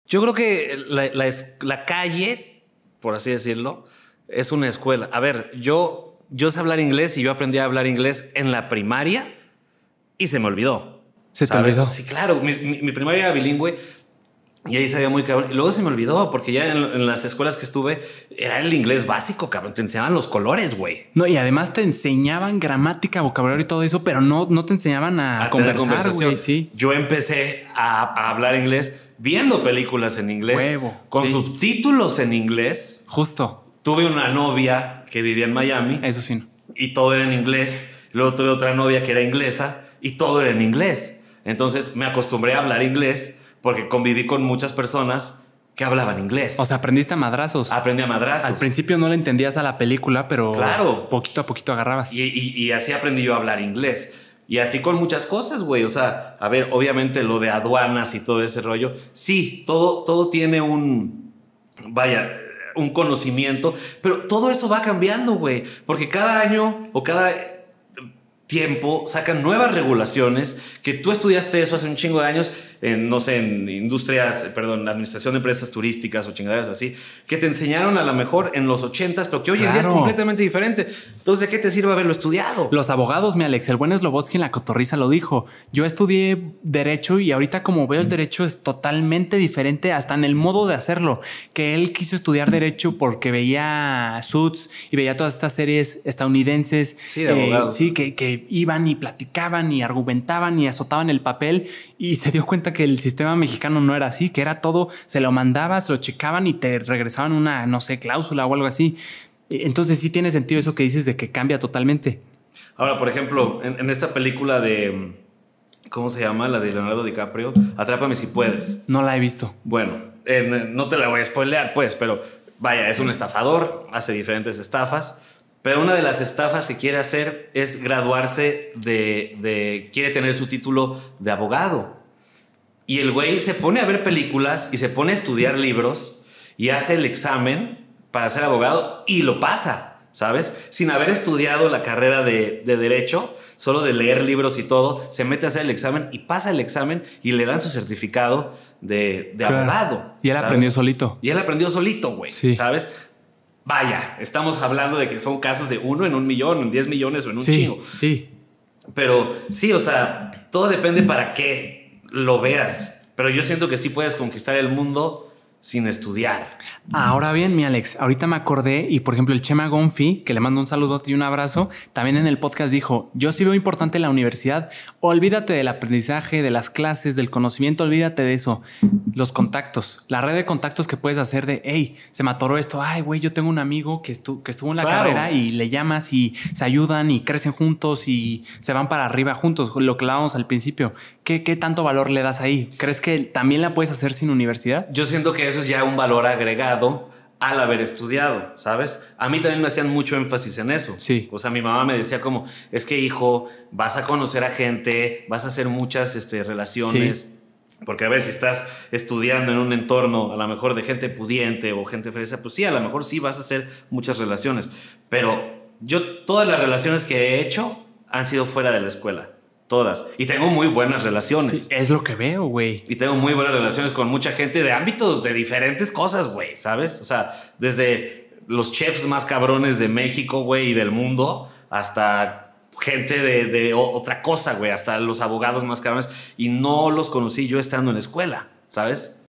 Yo creo que la calle, por así decirlo, es una escuela. A ver, yo sé hablar inglés y yo aprendí a hablar inglés en la primaria y se me olvidó. ¿Se te olvidó? Sí, claro. Mi primaria era bilingüe y ahí sabía muy cabrón. Y luego se me olvidó porque ya en las escuelas que estuve era el inglés básico, cabrón. Te enseñaban los colores, güey. No, y además te enseñaban gramática, vocabulario y todo eso, pero no te enseñaban a conversar, güey. Sí. Yo empecé a hablar inglés viendo películas en inglés. Huevo, con sí. subtítulos en inglés. Justo. Tuve una novia que vivía en Miami. Eso sí. Y todo era en inglés. Luego tuve otra novia que era inglesa y todo era en inglés. Entonces me acostumbré a hablar inglés porque conviví con muchas personas que hablaban inglés. O sea, aprendiste a madrazos. Aprendí a madrazos. Al principio no le entendías a la película, pero claro, poquito a poquito agarrabas. Y así aprendí yo a hablar inglés. Y así con muchas cosas, güey. O sea, a ver, obviamente lo de aduanas y todo ese rollo. Sí, todo tiene un conocimiento, pero todo eso va cambiando, güey. Porque cada año o cada tiempo sacan nuevas regulaciones que tú estudiaste eso hace un chingo de años en, no sé, en industrias, perdón, la administración de empresas turísticas o chingaderas así, que te enseñaron a lo mejor en los 80s, pero que hoy en día es completamente diferente. Entonces, ¿de qué te sirve haberlo estudiado? Los abogados, mi Alex, el buen Slobodsky en La Cotorrisa lo dijo. Yo estudié Derecho y ahorita como veo el Derecho es totalmente diferente hasta en el modo de hacerlo. Que él quiso estudiar Derecho porque veía Suits y veía todas estas series estadounidenses. Sí, de abogados. Sí, que iban y platicaban y argumentaban y azotaban el papel y se dio cuenta que el sistema mexicano no era así, que era todo, se lo mandabas, lo checaban y te regresaban una, no sé, cláusula o algo así. Entonces sí tiene sentido eso que dices de que cambia totalmente. Ahora, por ejemplo, en esta película de, ¿cómo se llama? La de Leonardo DiCaprio, Atrápame si puedes. No la he visto. Bueno, no te la voy a spoilear, pues, pero vaya, es un estafador, hace diferentes estafas. Pero una de las estafas que quiere hacer es graduarse quiere tener su título de abogado. Y el güey se pone a ver películas y se pone a estudiar libros y hace el examen para ser abogado y lo pasa, ¿sabes? Sin haber estudiado la carrera de Derecho, solo de leer libros y todo, se mete a hacer el examen y pasa el examen y le dan su certificado de abogado. Y él ¿sabes? aprendió solito. Y él aprendió solito, güey, sí. ¿Sabes? Vaya, estamos hablando de que son casos de 1 en 1 millón, en 10 millones o en un chingo. Sí. Pero sí, o sea, todo depende para qué lo veas. Pero yo siento que sí puedes conquistar el mundo sin estudiar. Ahora bien, mi Alex, ahorita me acordé y por ejemplo el Chema Gonfi, que le mando un saludote y un abrazo, también en el podcast dijo, yo sí veo importante la universidad, olvídate del aprendizaje, de las clases, del conocimiento, olvídate de eso, los contactos, la red de contactos que puedes hacer de, hey, se me atoró esto, ay güey, yo tengo un amigo que estuvo en la carrera y le llamas y se ayudan y crecen juntos y se van para arriba juntos, lo que hablábamos al principio. ¿Qué tanto valor le das ahí? ¿Crees que también la puedes hacer sin universidad? Yo siento que eso es ya un valor agregado al haber estudiado, ¿sabes? A mí también me hacían mucho énfasis en eso. Sí. O sea, mi mamá me decía como, es que hijo, vas a conocer a gente, vas a hacer muchas relaciones. Sí. Porque a ver, si estás estudiando en un entorno a lo mejor de gente pudiente o gente fresa, pues sí, a lo mejor sí vas a hacer muchas relaciones. Pero yo todas las relaciones que he hecho han sido fuera de la escuela. Todas. Y tengo muy buenas relaciones. Sí, es lo que veo, güey. Y tengo muy buenas relaciones con mucha gente de ámbitos de diferentes cosas, güey, ¿sabes? O sea, desde los chefs más cabrones de México, güey, y del mundo, hasta gente de otra cosa, güey, hasta los abogados más cabrones. Y no los conocí yo estando en la escuela, ¿sabes?